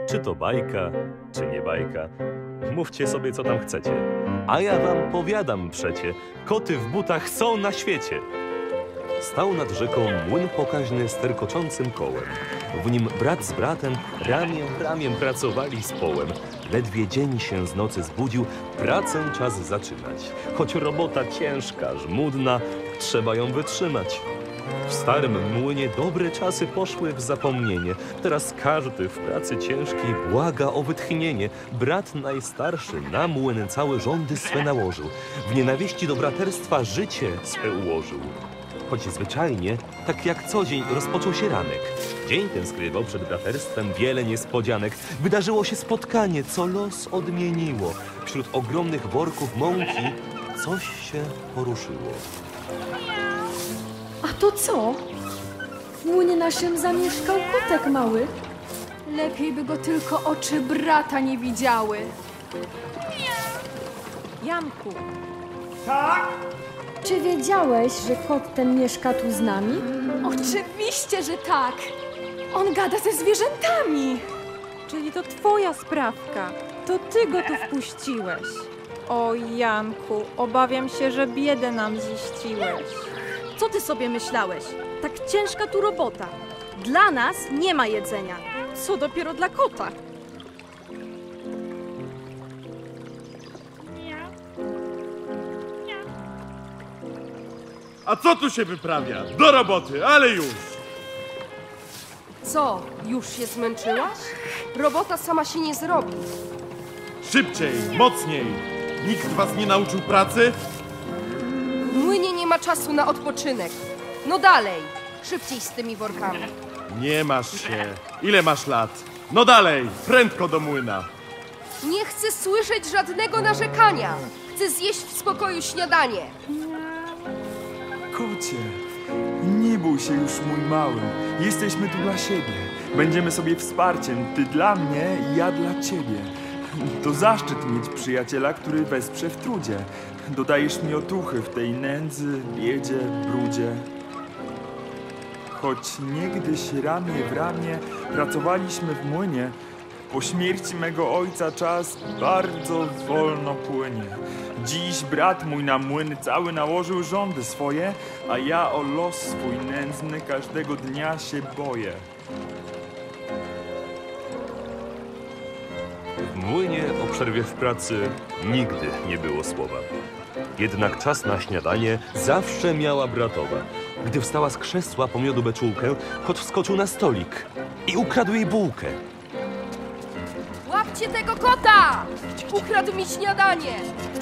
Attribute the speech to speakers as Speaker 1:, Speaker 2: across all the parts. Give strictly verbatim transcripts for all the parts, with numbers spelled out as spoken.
Speaker 1: Czy to bajka, czy nie bajka? Mówcie sobie, co tam chcecie. A ja wam powiadam przecie, koty w butach są na świecie. Stał nad rzeką młyn pokaźny z terkoczącym kołem. W nim brat z bratem ramię w ramię pracowali z połem. Ledwie dzień się z nocy zbudził, pracę czas zaczynać. Choć robota ciężka, żmudna, trzeba ją wytrzymać. W starym młynie dobre czasy poszły w zapomnienie. Teraz każdy w pracy ciężkiej błaga o wytchnienie. Brat najstarszy na młyn całe rządy swe nałożył. W nienawiści do braterstwa życie swe ułożył. Choć zwyczajnie, tak jak co dzień, rozpoczął się ranek. Dzień ten skrywał przed braterstwem wiele niespodzianek. Wydarzyło się spotkanie, co los odmieniło. Wśród ogromnych worków mąki coś się poruszyło.
Speaker 2: A to co? W młynie naszym zamieszkał kotek mały.
Speaker 3: Lepiej by go tylko oczy brata nie widziały.
Speaker 4: Janku.
Speaker 5: Tak?
Speaker 2: Czy wiedziałeś, że kot ten mieszka tu z nami?
Speaker 3: Oczywiście, że tak. On gada ze zwierzętami.
Speaker 4: Czyli to twoja sprawka. To ty go tu wpuściłeś. O Janku, obawiam się, że biedę nam ziściłeś.
Speaker 6: Co ty sobie myślałeś? Tak ciężka tu robota. Dla nas nie ma jedzenia. Co dopiero dla kota?
Speaker 5: A co tu się wyprawia? Do roboty, ale już!
Speaker 7: Co, już się zmęczyłaś? Robota sama się nie zrobi.
Speaker 5: Szybciej, mocniej! Nikt was nie nauczył pracy?
Speaker 7: W młynie nie ma czasu na odpoczynek. No dalej, szybciej z tymi workami.
Speaker 5: Nie masz się. Ile masz lat? No dalej, prędko do młyna.
Speaker 7: Nie chcę słyszeć żadnego narzekania. Chcę zjeść w spokoju śniadanie.
Speaker 8: Kocie, nie bój się już, mój mały. Jesteśmy tu dla siebie. Będziemy sobie wsparciem. Ty dla mnie, ja dla ciebie. To zaszczyt mieć przyjaciela, który wesprze w trudzie. Dodajesz mi otuchy w tej nędzy, biedzie, brudzie. Choć niegdyś ramię w ramię pracowaliśmy w młynie, po śmierci mego ojca czas bardzo wolno płynie. Dziś brat mój na młyn cały nałożył rządy swoje, a ja o los swój nędzny każdego dnia się boję.
Speaker 1: W młynie o przerwie w pracy nigdy nie było słowa. Jednak czas na śniadanie zawsze miała bratowa. Gdy wstała z krzesła po miodu beczułkę, kot wskoczył na stolik i ukradł jej bułkę.
Speaker 7: Łapcie tego kota! Ukradł mi śniadanie!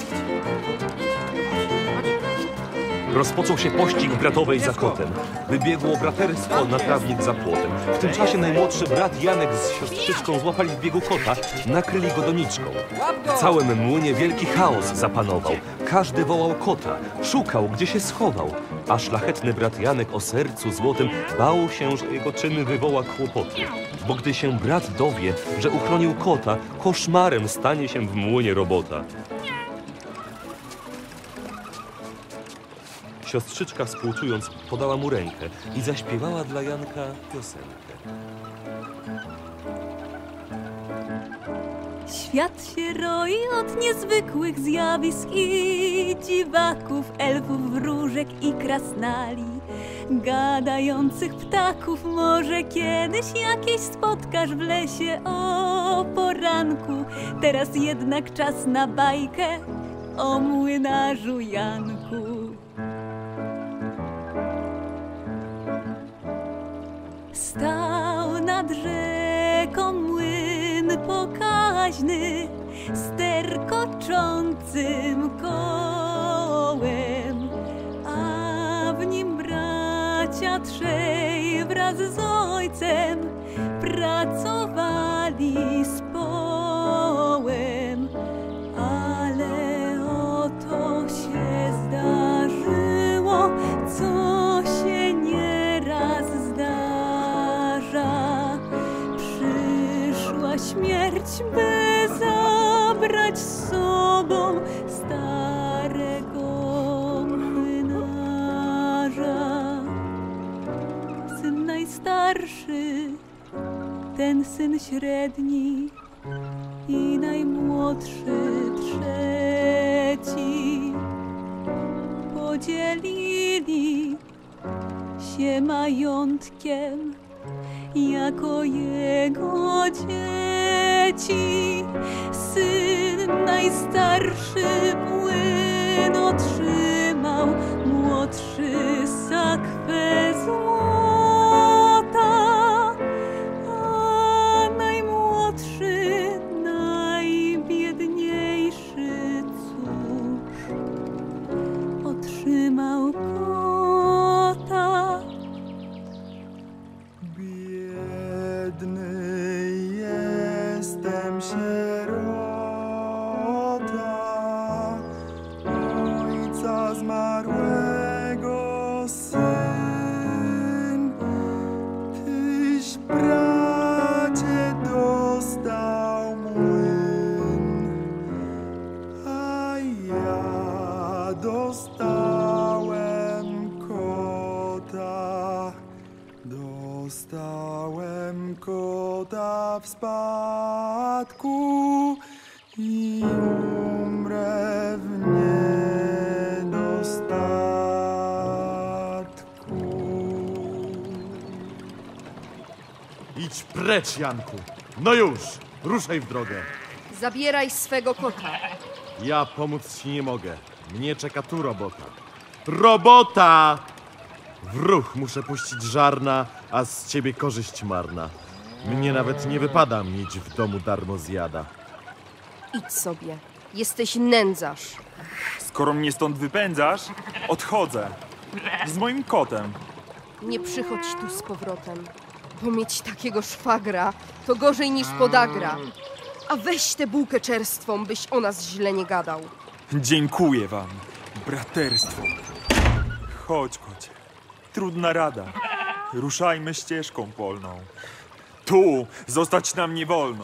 Speaker 1: Rozpoczął się pościg bratowej za kotem. Wybiegło braterstwo na trawnik za płotem. W tym czasie najmłodszy brat Janek z siostrzyczką złapali w biegu kota, nakryli go doniczką. W całym młynie wielki chaos zapanował. Każdy wołał kota, szukał, gdzie się schował. A szlachetny brat Janek o sercu złotym bał się, że jego czyn wywoła kłopoty. Bo gdy się brat dowie, że uchronił kota, koszmarem stanie się w młynie robota. Siostrzyczka współczując podała mu rękę i zaśpiewała dla Janka piosenkę.
Speaker 9: Świat się roi od niezwykłych zjawisk i dziwaków, elfów, wróżek i krasnali. Gadających ptaków może kiedyś jakieś spotkasz w lesie o poranku. Teraz jednak czas na bajkę o młynarzu Janku. Stał nad rzeką młyn pokaźny, sterkoczącym kołem, a w nim bracia trzej wraz z ojcem pracowali z połem. Ale oto się zdarzyło, co się nieraz zdarza. Przyszła śmierć, by zabrać z sobą starego młynarza. Syn najstarszy ten syn średni i najmłodszy trzeci. Podzielili się majątkiem jako jego dzieci. Syn najstarszy młyn otrzymał, młodszy sakwę złota, a najmłodszy, najbiedniejszy, cóż, otrzymał kota.
Speaker 8: Biedny jestem sierota, ojca zmarłego syn. Tyś, bracie, dostał młyn, a ja dostałem kota. Dostałem kota w spadku i umrę w niedostatku.
Speaker 5: Idź precz, Janku. No już, ruszaj w drogę.
Speaker 7: Zabieraj swego kota.
Speaker 5: Ja pomóc ci nie mogę. Mnie czeka tu robota. Robota! W ruch muszę puścić żarna, a z ciebie korzyść marna. Mnie nawet nie wypada mieć w domu darmo zjada.
Speaker 7: Idź sobie. Jesteś nędzarz.
Speaker 8: Skoro mnie stąd wypędzasz, odchodzę. Z moim kotem.
Speaker 7: Nie przychodź tu z powrotem, bo mieć takiego szwagra to gorzej niż podagra. A weź tę bułkę czerstwą, byś o nas źle nie gadał.
Speaker 8: Dziękuję wam, braterstwo. Chodź, kocie. Trudna rada. Ruszajmy ścieżką polną. Tu zostać nam nie wolno.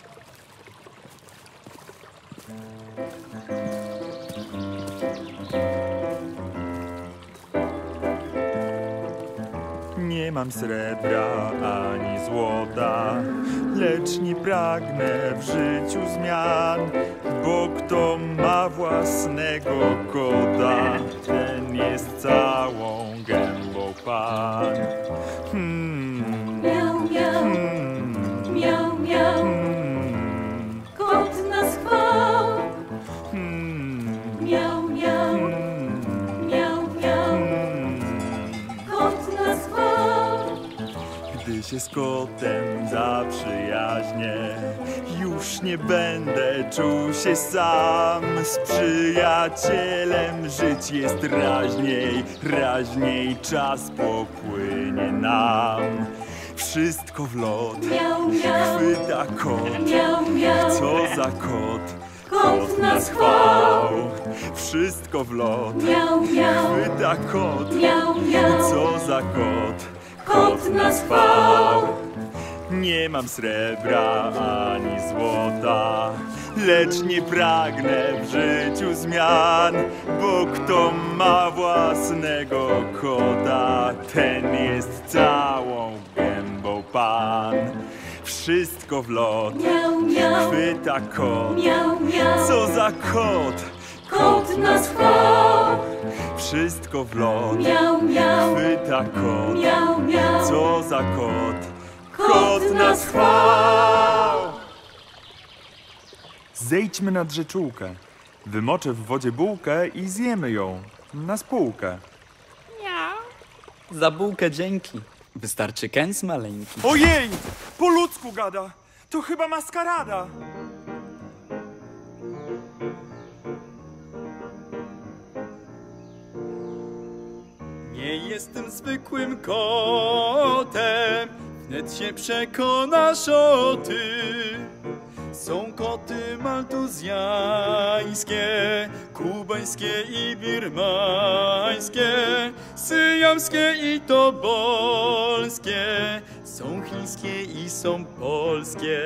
Speaker 8: Nie mam srebra ani złota, lecz nie pragnę w życiu zmian, bo kto ma własnego kota, ten jest całą gębą pan. Hmm.
Speaker 9: Miau, miau,
Speaker 8: Hmm.
Speaker 9: miau, miau,
Speaker 8: Hmm.
Speaker 9: kot nas chwał.
Speaker 8: Hmm.
Speaker 9: Miau, miau,
Speaker 8: Hmm.
Speaker 9: miau, miau, kot nas chwał.
Speaker 8: Gdy się z kotem zaprzyjaźnię, już nie będę czuł się sam. Z przyjacielem żyć jest raźniej, raźniej czas popłynie nam. Wszystko w lot,
Speaker 9: Miau, miau,
Speaker 8: chwyta kot.
Speaker 9: miau, miau,
Speaker 8: Co za kot,
Speaker 9: kot nas chwał.
Speaker 8: Wszystko w lot,
Speaker 9: Miau, miau,
Speaker 8: chwyta kot.
Speaker 9: miau, miau,
Speaker 8: Co za kot,
Speaker 9: kot nas chwał.
Speaker 8: Nie mam srebra ani złota, lecz nie pragnę w życiu zmian, bo kto ma własnego kota, ten jest całą gębą pan. Wszystko w lot,
Speaker 9: Miau, miau,
Speaker 8: chwyta kot.
Speaker 9: miau, miau,
Speaker 8: Co za kot,
Speaker 9: kot nas chwał.
Speaker 8: wszystko w lot,
Speaker 9: Miau, miau,
Speaker 8: chwyta kot.
Speaker 9: miau, miau,
Speaker 8: Co za kot,
Speaker 9: kot nas chwał.
Speaker 8: Zejdźmy nad rzeczółkę. Wymoczę w wodzie bułkę i zjemy ją na spółkę.
Speaker 10: Za bułkę dzięki. Wystarczy kęs maleńki.
Speaker 8: Ojej! Po ludzku gada! To chyba maskarada!
Speaker 10: Nie jestem zwykłym kotem, wnet się przekonasz o tym. Są koty maltuzjańskie, kubańskie i birmańskie, syjamskie i tobolskie, są chińskie i są polskie.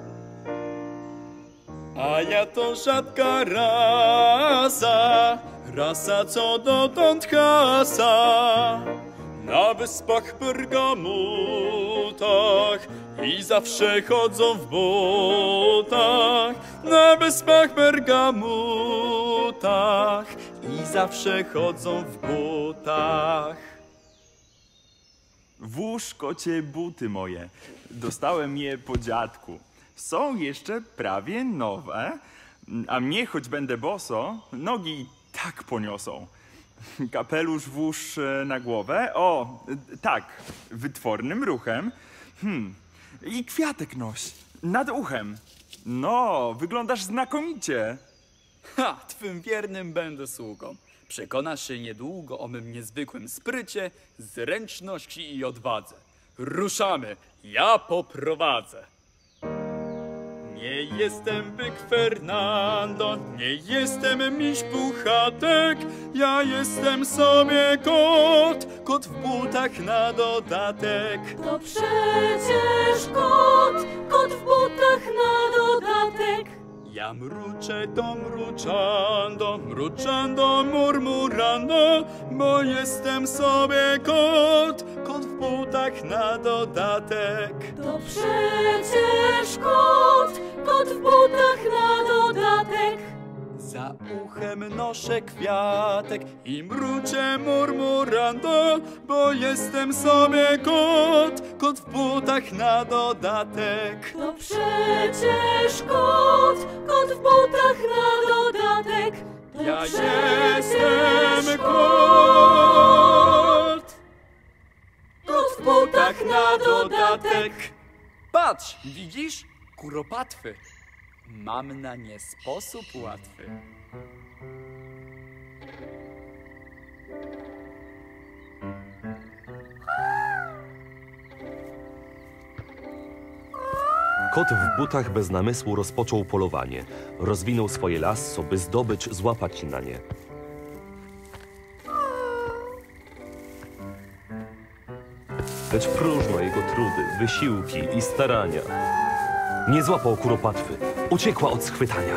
Speaker 10: A ja to rzadka rasa, trasa co dotąd hasa. Na wyspach Pergamutach i zawsze chodzą w butach. Na wyspach Pergamutach i zawsze chodzą w butach.
Speaker 8: Włóż, kocie, buty moje. Dostałem je po dziadku. Są jeszcze prawie nowe, a mnie, choć będę boso, nogi i tak poniosą. Kapelusz włóż e, na głowę. O, e, tak, wytwornym ruchem. Hmm. I kwiatek noś nad uchem. No, wyglądasz znakomicie.
Speaker 10: Ha, twym wiernym będę sługą. Przekonasz się niedługo o mym niezwykłym sprycie, zręczności i odwadze. Ruszamy, ja poprowadzę. Nie jestem byk Fernando, nie jestem miś puchatek, ja jestem sobie kot, kot w butach na dodatek.
Speaker 9: To przecież kot, kot w butach na dodatek.
Speaker 10: Ja mruczę to mruczando, mruczando, murmurando, bo jestem sobie kot, kot w butach na dodatek.
Speaker 9: To przecież kot, kot w butach na dodatek.
Speaker 10: Za uchem noszę kwiatek i mruczę murmurando, bo jestem sobie kot, kot w butach na dodatek.
Speaker 9: To przecież kot, kot w butach na dodatek. To
Speaker 10: Ja
Speaker 9: przecież
Speaker 10: jestem kot, kot w butach na dodatek. Patrz, widzisz? Kuropatwy. Mam na nie sposób łatwy.
Speaker 1: Kot w butach bez namysłu rozpoczął polowanie. Rozwinął swoje lasso, by zdobycz złapać na nie. Lecz próżno jego trudy, wysiłki i starania. Nie złapał kuropatwy. Uciekła od schwytania.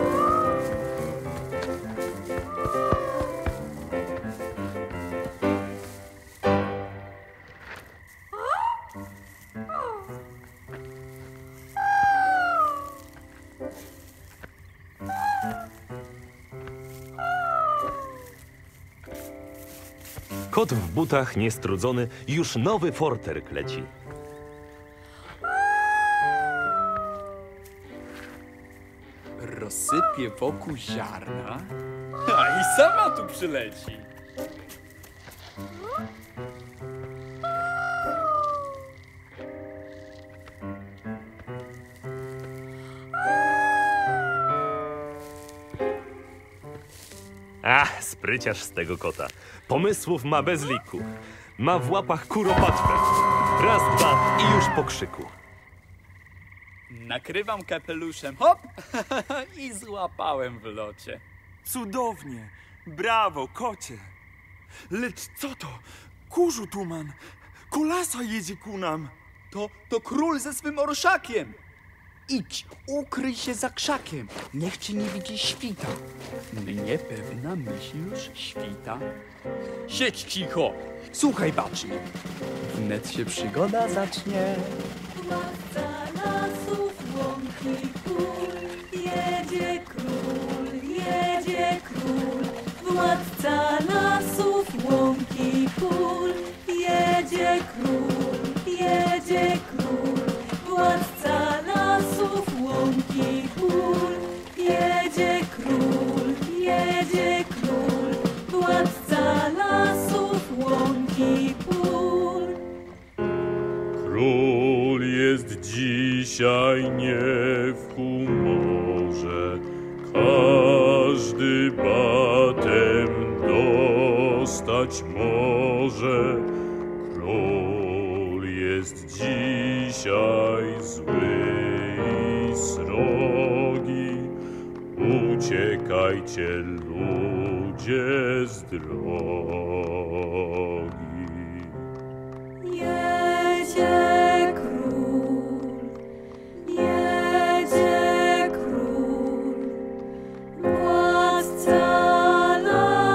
Speaker 1: Kot w butach, niestrudzony, już nowy forterk leci.
Speaker 10: Rozsypie wokół ziarna, a i sama tu przyleci.
Speaker 1: Ach, spryciarz z tego kota. Pomysłów ma bez liku. Ma w łapach kuropatwę. Raz, dwa i już po krzyku.
Speaker 10: Nakrywam kapeluszem, hop, i złapałem w locie.
Speaker 8: Cudownie. Brawo, kocie. Lecz co to? Kurzu tuman. Kulasa jedzie ku nam.
Speaker 10: To, to król ze swym orszakiem. Idź, ukryj się za krzakiem, niech cię nie widzi świta. Mnie pewna myśl już świta. Siedź cicho, słuchaj bacznie. Wnet się przygoda zacznie.
Speaker 9: Władca lasów, łąki, pól, jedzie król, jedzie król. Władca lasów, łąki, pól, jedzie król, jedzie król. Władca lasów, łąki, pól, jedzie król, jedzie król. Władca lasów, łąki, pól.
Speaker 11: Król jest dzisiaj nie w humorze, każdy batem dostać może. Król jest dzisiaj zły i srogi, uciekajcie ludzie z drogi.
Speaker 9: Jedzie król, jedzie król, władca lasów.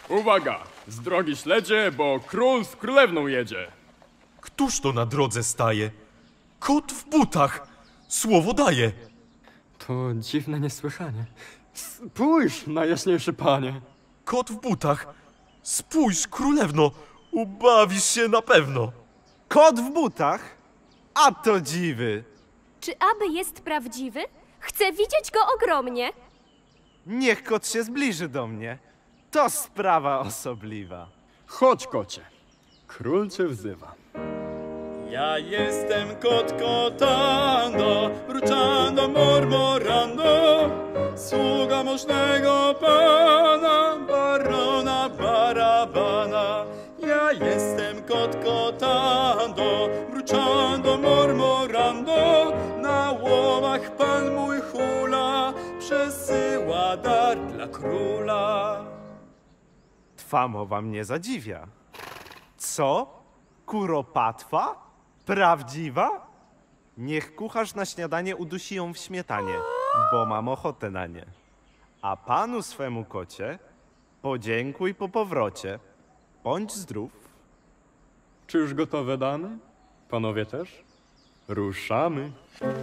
Speaker 12: Uwaga! Z drogi śledzie, bo król z królewną jedzie.
Speaker 11: Któż to na drodze staje? Kot w butach! Słowo daje!
Speaker 13: To dziwne niesłychanie. Spójrz, najjaśniejszy panie.
Speaker 11: Kot w butach! Spójrz, królewno! Ubawisz się na pewno!
Speaker 14: Kot w butach? A to dziwy!
Speaker 15: Czy aby jest prawdziwy? Chcę widzieć go ogromnie.
Speaker 14: Niech kot się zbliży do mnie. To sprawa osobliwa.
Speaker 12: Chodź, kocie. Król cię wzywa.
Speaker 10: Ja jestem kot Kotando, Mruczando, Mormorando, sługa możnego pana, barona Barabana. Ja jestem kot Kotando, Mruczando, Mormorando, na łomach pan mój hula, przesyła dar dla króla.
Speaker 14: Twa mowa mnie zadziwia. Co? Kuropatwa? Prawdziwa? Niech kucharz na śniadanie udusi ją w śmietanie, bo mam ochotę na nie. A panu swemu kocie podziękuj po powrocie. Bądź zdrów.
Speaker 13: Czy już gotowe damy? Panowie też? Ruszamy.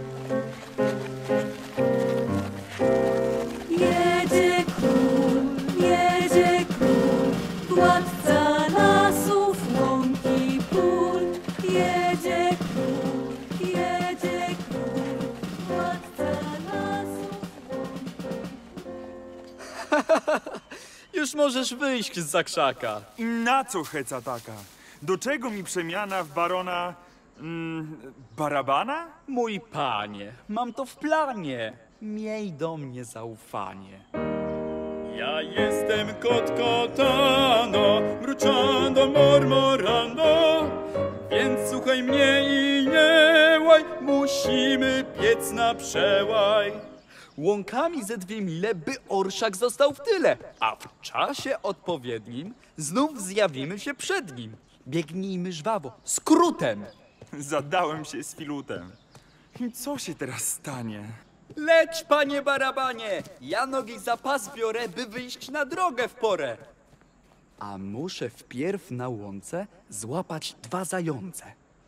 Speaker 9: Jedzie król, jedzie król, władca lasów, łąk i pól. Jedzie król, jedzie król, władca lasów, łąk i pól.
Speaker 10: Już możesz wyjść z zakrzaka.
Speaker 8: I na co heca taka? Do czego mi przemiana w barona... Mm, Barabana?
Speaker 10: Mój panie, mam to w planie. Miej do mnie zaufanie. Ja jestem kot Kotando, Mruczando, Mormorando, więc słuchaj mnie i nie łaj, musimy piec na przełaj. Łąkami ze dwie mile, by orszak został w tyle, a w czasie odpowiednim znów zjawimy się przed nim. Biegnijmy żwawo, skrótem.
Speaker 8: Zadałem się z filutem. I co się teraz stanie?
Speaker 10: Leć, panie Barabanie! Ja nogi za pas biorę, by wyjść na drogę w porę. A muszę wpierw na łące złapać dwa zające.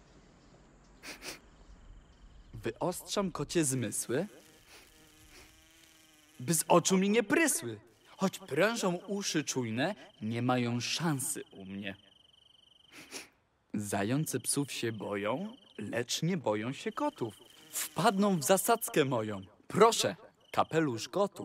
Speaker 10: Wyostrzam kocie zmysły, by z oczu mi nie prysły. Choć prężą uszy czujne, nie mają szansy u mnie. Zające psów się boją, lecz nie boją się kotów. Wpadną w zasadzkę moją. Proszę, kapelusz gotów.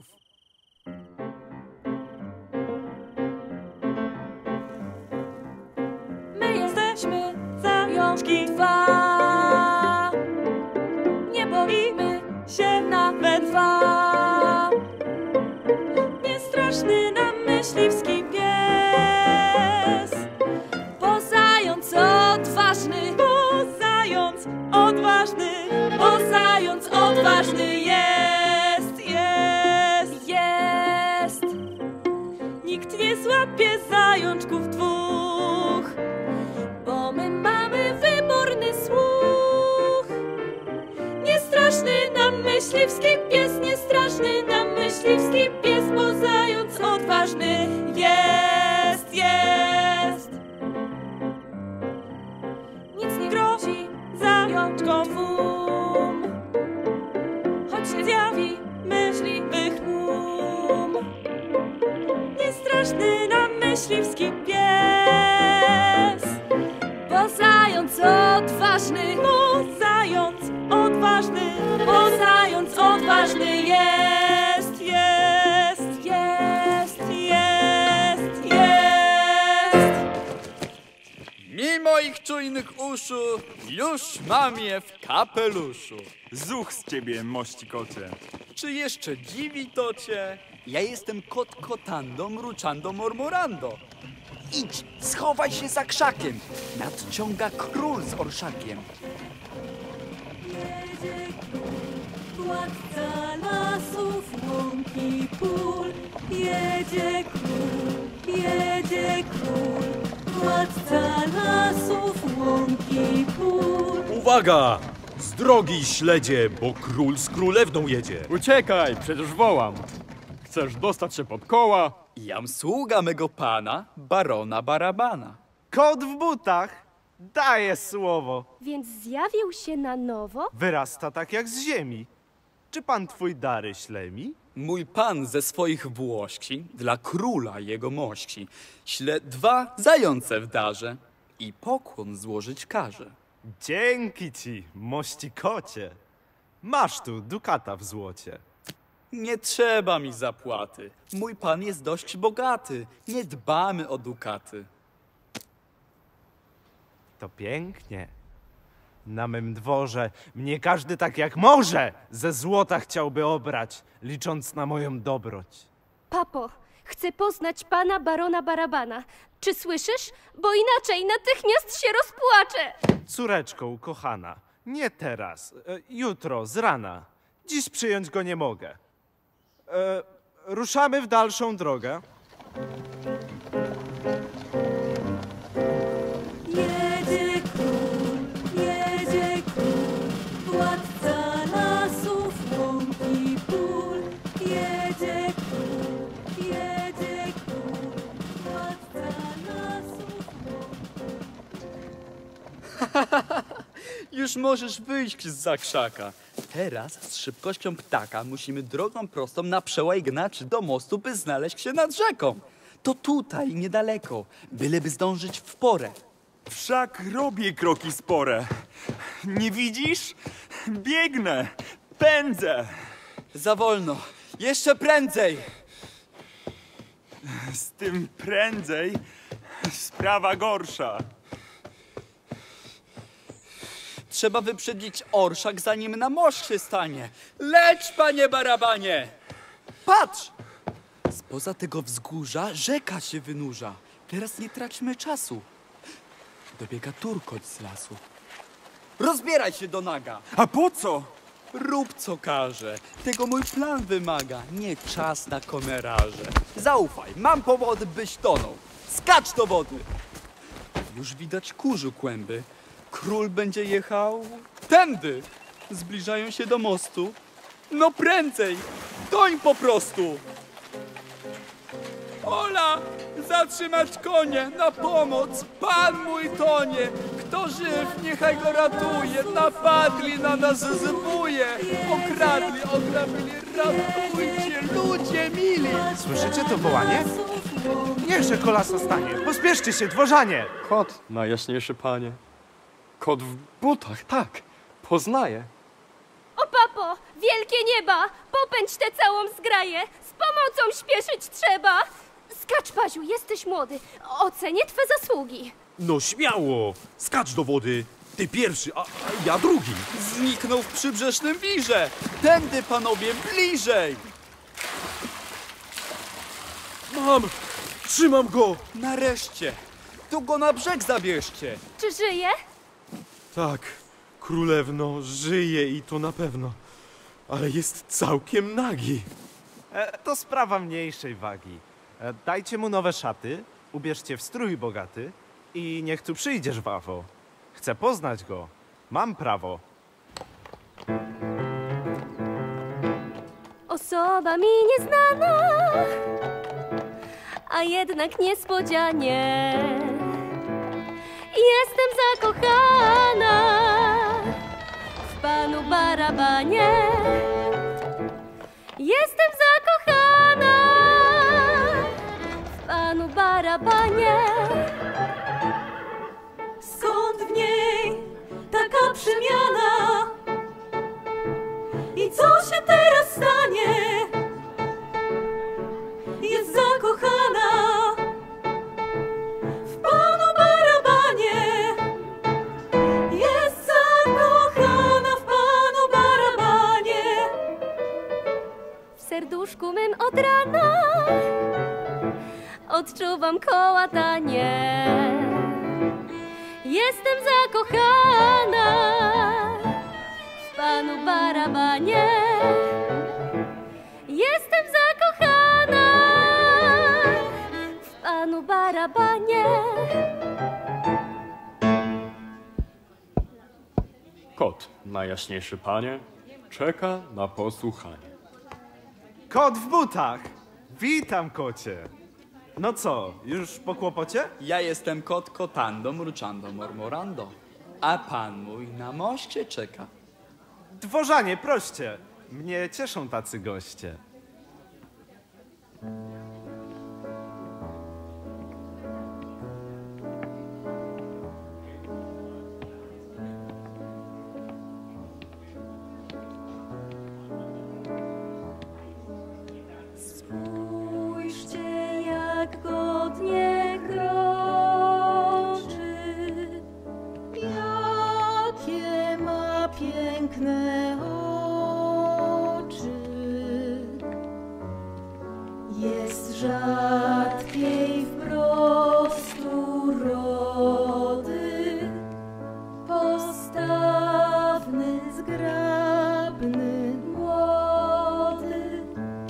Speaker 9: My jesteśmy zajączki dwa. Nie boimy się nawet dwa. Niestraszny nam myśliwski pies, bo zając odważny, bo zając odważny, bo zając odważny jest, jest, jest. Nikt nie złapie zajączków dwóch, bo my mamy wyborny słuch. Niestraszny nam myśliwski pies, niestraszny nam myśliwski pies, bo zając odważny jest, jest. Nic nie grozi zajączkom dwóm, choć się zjawi myśliwych tłum. Niestraszny nam myśliwski pies, bo zając odważny, bo zając odważny, bo zając odważny jest, jest, jest, jest, jest.
Speaker 10: Mimo ich czujnych uszu, już mam je w kapeluszu.
Speaker 8: Zuch z ciebie, mości kocie.
Speaker 10: Czy jeszcze dziwi to cię? Ja jestem kot Kotando, Mruczando, Mormorando. Idź, schowaj się za krzakiem. Nadciąga król z orszakiem.
Speaker 9: Jedzie król, władca lasów, łąk i pól. Jedzie król, jedzie król, władca lasów, łąk i pól.
Speaker 11: Uwaga! Z drogi śledzie, bo król z królewną jedzie.
Speaker 13: Uciekaj, przecież wołam.
Speaker 12: Chcesz dostać się pod koła?
Speaker 10: Jam sługa mego pana, barona Barabana.
Speaker 14: Kot w butach daje słowo.
Speaker 15: Więc zjawił się na nowo?
Speaker 14: Wyrasta tak jak z ziemi. Czy pan twój dary ślemi?
Speaker 10: Mój pan ze swoich włości dla króla jego mości śle dwa zające w darze i pokłon złożyć każe.
Speaker 14: Dzięki ci, mości kocie. Masz tu dukata w złocie.
Speaker 10: Nie trzeba mi zapłaty. Mój pan jest dość bogaty. Nie dbamy o dukaty.
Speaker 14: To pięknie. Na mym dworze mnie każdy tak jak może ze złota chciałby obrać, licząc na moją dobroć.
Speaker 15: Papo, chcę poznać pana barona Barabana. Czy słyszysz? Bo inaczej natychmiast się rozpłaczę.
Speaker 14: Córeczko ukochana, nie teraz, e, jutro z rana. Dziś przyjąć go nie mogę. E, ruszamy w dalszą drogę.
Speaker 9: Jedzie król, jedzie król, władca lasów, łąk i pól. Jedzie król, jedzie król, władca lasów,
Speaker 10: Już możesz wyjść z krzaka. Teraz z szybkością ptaka musimy drogą prostą na przełaj gnaczy do mostu, by znaleźć się nad rzeką. To tutaj, niedaleko, byleby zdążyć w porę.
Speaker 8: Wszak robię kroki spore. Nie widzisz? Biegnę, pędzę.
Speaker 10: Za wolno, jeszcze prędzej.
Speaker 8: Z tym prędzej sprawa gorsza.
Speaker 10: Trzeba wyprzedzić orszak, zanim na moście stanie. Leć, panie Barabanie! Patrz! Spoza tego wzgórza rzeka się wynurza. Teraz nie traćmy czasu. Dobiega turkoć z lasu. Rozbieraj się do naga.
Speaker 8: A po co?
Speaker 10: Rób co każe. Tego mój plan wymaga. Nie czas na komeraże. Zaufaj, mam powody, byś tonął. Skacz do wody! Już widać kurzu kłęby. Król będzie jechał tędy. Zbliżają się do mostu. No prędzej! Toń po prostu! Ola! Zatrzymać konie! Na pomoc! Pan mój tonie! Kto żyw, niechaj go ratuje! Napadli na nas zbóje! Okradli, ograbili! Ratujcie, ludzie mili!
Speaker 14: Słyszycie to wołanie? Niechże kolasa stanie. Pospieszcie się, dworzanie!
Speaker 13: Kot, najjaśniejszy panie. Kot w butach, tak. Poznaję.
Speaker 15: O papo, wielkie nieba, popędź tę całą zgraję. Z pomocą śpieszyć trzeba. Skacz, Paziu, jesteś młody. Ocenię twe zasługi.
Speaker 11: No śmiało! Skacz do wody! Ty pierwszy, a, a ja drugi!
Speaker 10: Zniknął w przybrzeżnym wirze! Tędy, panowie, bliżej!
Speaker 11: Mam! Trzymam go!
Speaker 10: Nareszcie! Tu go na brzeg zabierzcie!
Speaker 15: Czy żyje?
Speaker 11: Tak, królewno żyje i to na pewno, ale jest całkiem nagi.
Speaker 14: E, to sprawa mniejszej wagi. E, dajcie mu nowe szaty, ubierzcie w strój bogaty i niech tu przyjdzie żwawo. Chcę poznać go. Mam prawo.
Speaker 15: Osoba mi nieznana, a jednak niespodzianie. Jestem zakochana w panu Barabanie. Jestem zakochana w panu Barabanie.
Speaker 9: skąd w niej taka przemiana? I co się teraz stanie? Jest zakochana w panu Barabanie. Jest zakochana w panu Barabanie.
Speaker 15: W serduszku mym od rana odczuwam kołatanie. Jestem zakochana w panu Barabanie. Jestem zakochana w panu Barabanie.
Speaker 13: Kot, najjaśniejszy panie, czeka na posłuchanie.
Speaker 14: Kot w butach Witam, kocie. No co, już po kłopocie?
Speaker 10: Ja jestem kot Kotando, Mruczando, Mormorando. A pan mój na moście czeka.
Speaker 14: Dworzanie, proście. Mnie cieszą tacy goście.
Speaker 9: Spójrzcie, jak godnie kroczy, jakie ma piękne oczy. Jest rzadkiej wprostu rody, postawny, zgrabny, młody.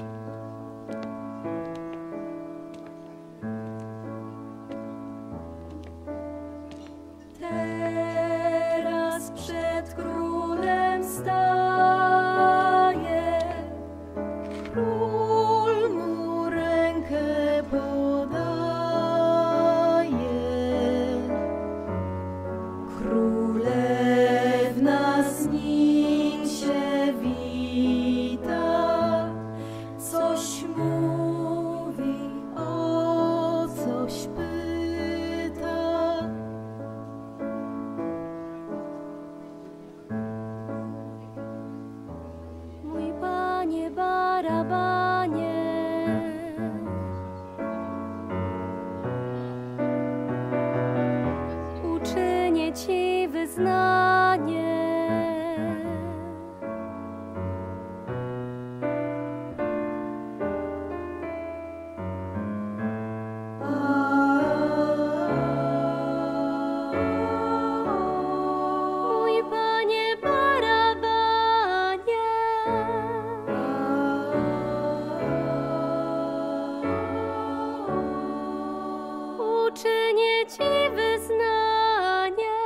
Speaker 9: Teraz przed królem staje, król mu rękę podaje. Królewna z nim się wita, coś mówi, o coś pyta. Mój panie barabanie, uczynię ci wyznanie. Mój panie barabanie, uczynię ci wyznanie.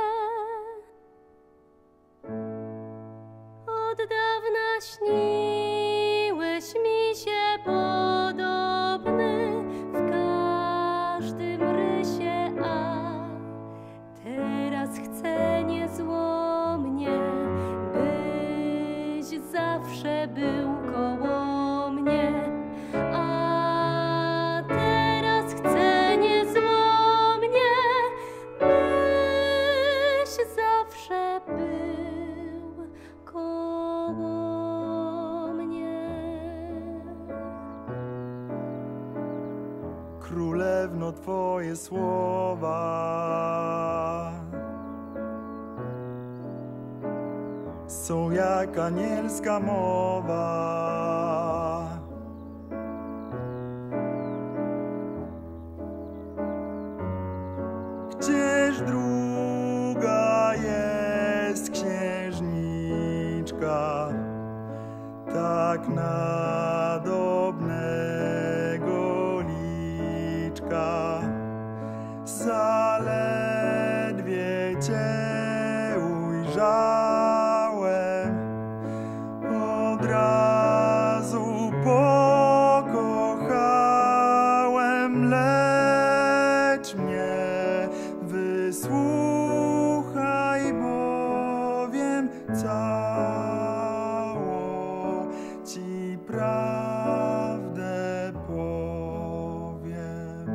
Speaker 9: Od dawna śniłeś mi się podobny w każdym rysie, a teraz chcę niezłomnie, byś zawsze był koło mnie. A teraz chcę niezłomnie, byś zawsze był koło mnie.
Speaker 8: Królewno, twoje słowa są jak anielska mowa. Gdzież druga jest księżniczka, tak nadobnego liczka. Zaledwie cię ujrzałem, od razu pokochałem, lecz mnie wysłuchaj, bowiem cało ci prawdę powiem.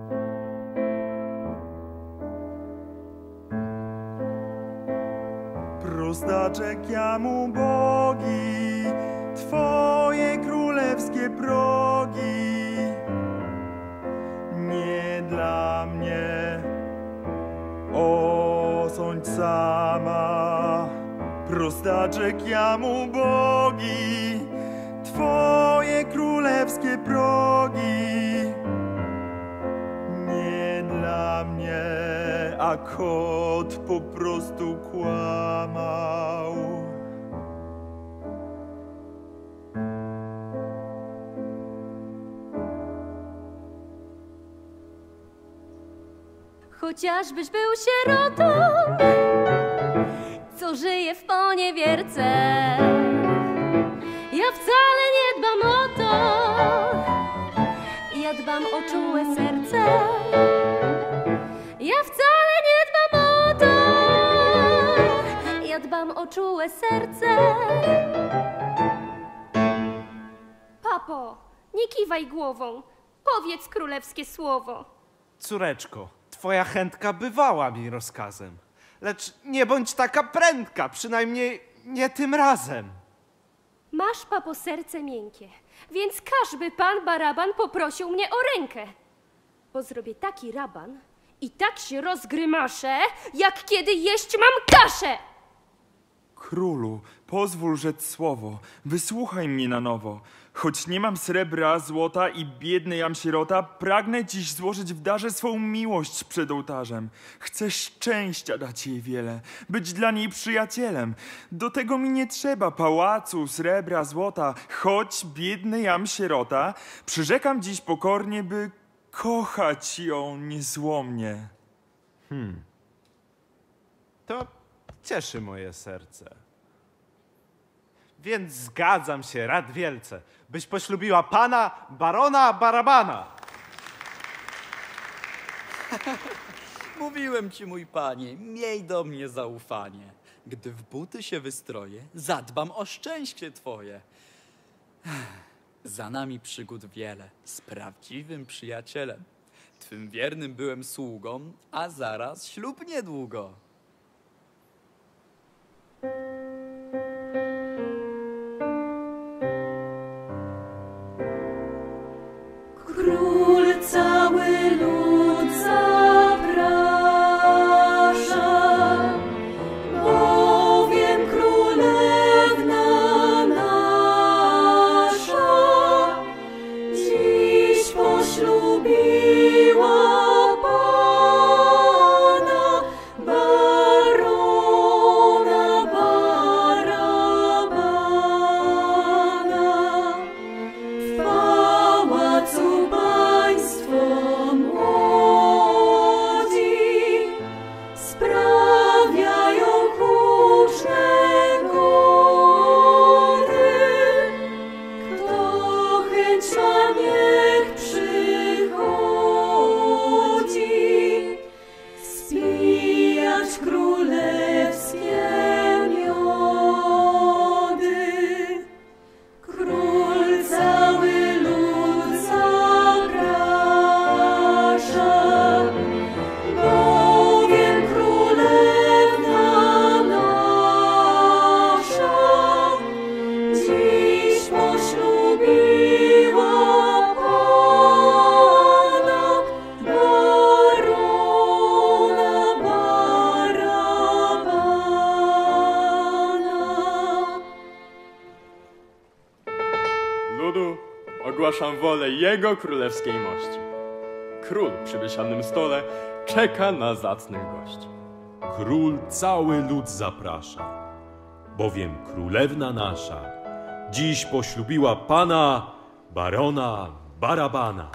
Speaker 8: Prostaczek jam ubogi, twoje królewskie progi nie dla mnie, osądź sama. Prostaczek jam ubogi, twoje królewskie progi nie dla mnie, a kot po prostu kłamał.
Speaker 15: Chociażbyś był sierotą, co żyje w poniewierce, ja wcale nie dbam o to, dbam o czułe serce. Ja wcale nie dbam o to. Ja dbam o czułe serce. Papo, nie kiwaj głową. Powiedz królewskie słowo.
Speaker 14: Córeczko, twoja chętka bywała mi rozkazem. Lecz nie bądź taka prędka, przynajmniej nie tym razem.
Speaker 15: Masz, papo, serce miękkie, więc każ, by pan Baraban poprosił mnie o rękę. Bo zrobię taki raban i tak się rozgrymaszę, jak kiedy jeść mam kaszę.
Speaker 8: Królu, pozwól rzec słowo, wysłuchaj mnie na nowo. Choć nie mam srebra, złota i biedny jam sierota, pragnę dziś złożyć w darze swą miłość przed ołtarzem. Chcę szczęścia dać jej wiele, być dla niej przyjacielem. Do tego mi nie trzeba pałacu, srebra, złota, choć biedny jam sierota, przyrzekam dziś pokornie, by kochać ją niezłomnie.
Speaker 14: Hmm. To cieszy moje serce. Więc zgadzam się, rad wielce, byś poślubiła pana barona Barabana.
Speaker 10: Mówiłem ci, mój panie, miej do mnie zaufanie. Gdy w buty się wystroję, zadbam o szczęście twoje. Za nami przygód wiele, z prawdziwym przyjacielem. Twym wiernym byłem sługą, a zaraz ślub niedługo.
Speaker 9: Król cały lud zaprasza, bowiem królewna nasza dziś poślubiła pana barona Barabana. W pałacu państwo młodzi sprawiają huczne gody. Kto chęć ma, niech przychodzi spijać królewskie miody. Król cały lud zaprasza, bowiem królewna nasza dziś poślubiła pana barona Barabana.
Speaker 12: Ludu, ogłaszam wolę jego królewskiej mości. Król przy wysianym stole czeka na zacnych gości.
Speaker 1: Król cały lud zaprasza, bowiem królewna nasza dziś poślubiła pana barona Barabana.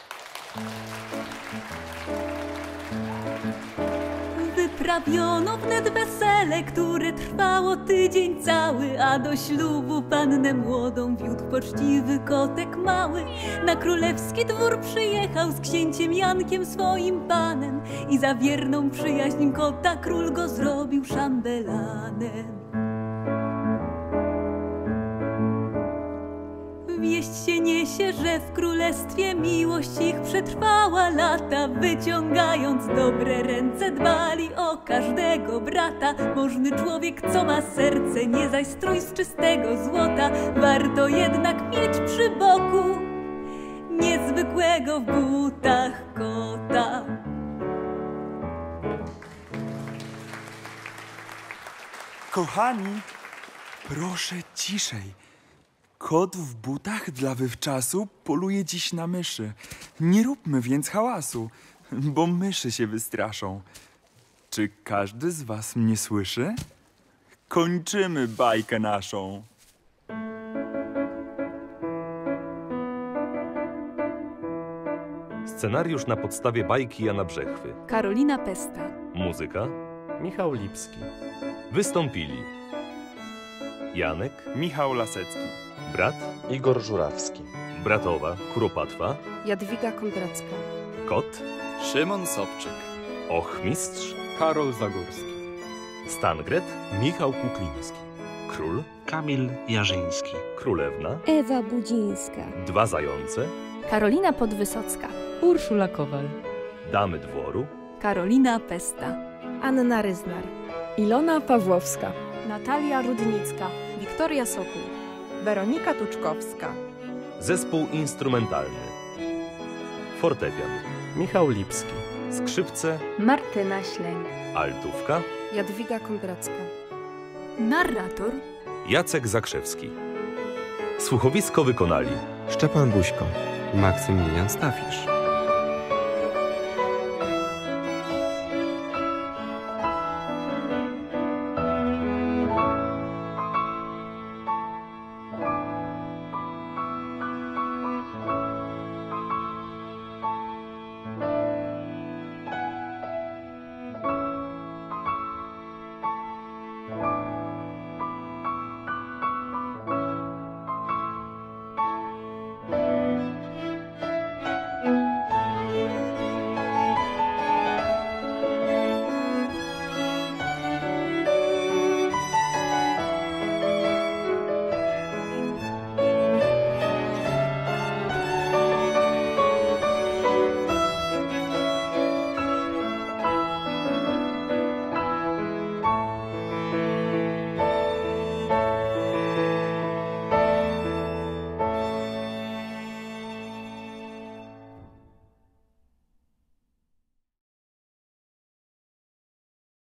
Speaker 9: Wyprawiono wnet wesele, które trwało tydzień cały, a do ślubu pannę młodą wiódł poczciwy kotek mały. Na królewski dwór przyjechał z księciem Jankiem swoim panem i za wierną przyjaźń kota król go zrobił szambelanem. Wieść się niesie, że w królestwie miłość ich przetrwała lata. Wyciągając dobre ręce dbali o każdego brata. Możny człowiek, co ma serce, nie zaś strój z czystego złota. Warto jednak mieć przy boku niezwykłego w butach kota.
Speaker 8: Kochani, proszę ciszej. Kot w butach dla wywczasu poluje dziś na myszy. Nie róbmy więc hałasu, bo myszy się wystraszą. Czy każdy z was mnie słyszy? Kończymy bajkę naszą.
Speaker 1: Scenariusz na podstawie bajki Jana Brzechwy.
Speaker 6: Karolina Pesta.
Speaker 1: Muzyka
Speaker 11: Michał Lipski.
Speaker 1: Wystąpili Janek,
Speaker 8: Michał Lasecki,
Speaker 1: brat
Speaker 14: Igor Żurawski,
Speaker 1: Bratowa Kuropatwa,
Speaker 7: Jadwiga Kondracka.
Speaker 1: Kot,
Speaker 10: Szymon Sobczyk.
Speaker 1: Ochmistrz,
Speaker 12: Karol Zagórski.
Speaker 1: Stangret,
Speaker 11: Michał Kukliński.
Speaker 1: Król,
Speaker 16: Kamil Jarzyński.
Speaker 1: Królewna,
Speaker 17: Ewa Budzińska.
Speaker 1: dwa zające,
Speaker 3: Karolina Podwysocka.
Speaker 18: Urszula Kowal.
Speaker 1: damy dworu,
Speaker 9: Karolina Pesta.
Speaker 6: Anna Ryznar.
Speaker 2: Ilona Pawłowska.
Speaker 3: Natalia Rudnicka.
Speaker 4: Wiktoria Sokół. Weronika Tuczkowska.
Speaker 1: zespół instrumentalny, fortepian,
Speaker 11: Michał Lipski.
Speaker 1: skrzypce,
Speaker 3: Martyna Ślęg.
Speaker 1: altówka,
Speaker 7: Jadwiga Kondracka.
Speaker 9: Narrator
Speaker 1: Jacek Zakrzewski. Słuchowisko wykonali
Speaker 19: Szczepan Buźko, Maksymilian Stafisz,